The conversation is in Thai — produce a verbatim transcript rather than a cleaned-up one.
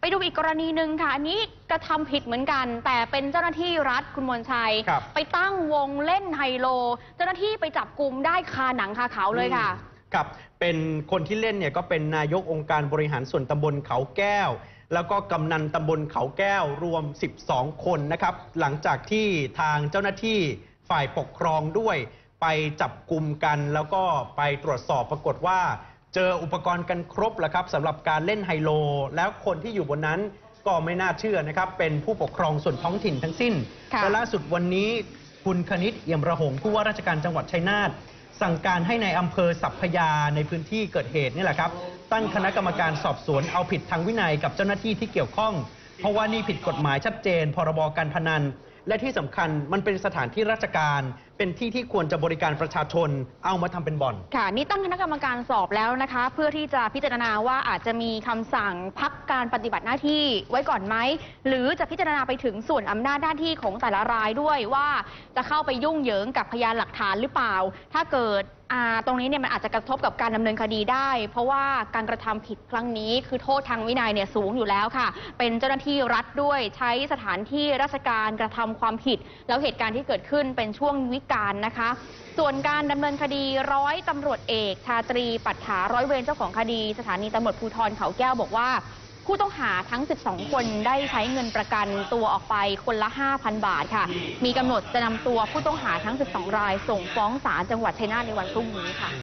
ไปดูอีกกรณีหนึ่งค่ะอันนี้กระทำผิดเหมือนกันแต่เป็นเจ้าหน้าที่รัฐคุณมนชัยไปตั้งวงเล่นไฮโลเจ้าหน้าที่ไปจับกุมได้คาหนังคาเขาเลยค่ะครับเป็นคนที่เล่นเนี่ยก็เป็นนายกองค์การบริหารส่วนตำบลเขาแก้วแล้วก็กำนันตำบลเขาแก้วรวมสิบสองคนนะครับหลังจากที่ทางเจ้าหน้าที่ฝ่ายปกครองด้วยไปจับกุมกันแล้วก็ไปตรวจสอบปรากฏว่าเจออุปกรณ์กันครบแล้วครับสำหรับการเล่นไฮโลแล้วคนที่อยู่บนนั้นก็ไม่น่าเชื่อนะครับเป็นผู้ปกครองส่วนท้องถิ่นทั้งสิ้นและล่าสุดวันนี้คุณคณิตเอี่ยมระหงผู้ว่าราชการจังหวัดชัยนาทสั่งการให้ในอำเภอสัพพยาในพื้นที่เกิดเหตุนี่แหละครับตั้งคณะกรรมการสอบสวนเอาผิดทางวินัยกับเจ้าหน้าที่ที่เกี่ยวข้องเพราะว่านี่ผิดกฎหมายชัดเจนพรบการพนันและที่สำคัญมันเป็นสถานที่ราชการเป็นที่ที่ควรจะบริการประชาชนเอามาทำเป็นบ่อนค่ะนี่ตั้งคณะกรรมการสอบแล้วนะคะเพื่อที่จะพิจารณาว่าอาจจะมีคำสั่งพักการปฏิบัติหน้าที่ไว้ก่อนไหมหรือจะพิจารณาไปถึงส่วนอำนาจหน้าที่ของแต่ละรายด้วยว่าจะเข้าไปยุ่งเหยิงกับพยานหลักฐานหรือเปล่าถ้าเกิดตรงนี้เนี่ยมันอาจจะกระทบกับการดำเนินคดีได้เพราะว่าการกระทำผิดครั้งนี้คือโทษทางวินัยเนี่ยสูงอยู่แล้วค่ะเป็นเจ้าหน้าที่รัฐด้วยใช้สถานที่ราชการกระทำความผิดแล้วเหตุการณ์ที่เกิดขึ้นเป็นช่วงวิกาลนะคะส่วนการดำเนินคดีร้อยตำรวจเอกชาตรีปัฏฐาร้อยเวรเจ้าของคดีสถานีตำรวจภูธรเขาแก้วบอกว่าผู้ต้องหาทั้งสิบสองคนได้ใช้เงินประกันตัวออกไปคนละ ห้าพัน บาทค่ะมีกำหนดจะนำตัวผู้ต้องหาทั้งสิบสองรายส่งฟ้องศาลจังหวัดชัยนาทในวันพรุ่งนี้ค่ะ